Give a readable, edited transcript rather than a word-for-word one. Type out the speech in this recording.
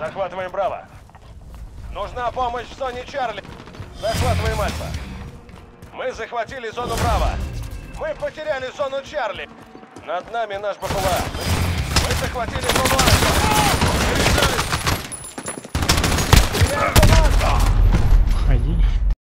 Захватываем Браво. Нужна помощь в зоне Чарли. Захватываем Альфа. Мы захватили зону Браво. Мы потеряли зону Чарли. Над нами наш БПЛА. Мы захватили зону Альфа.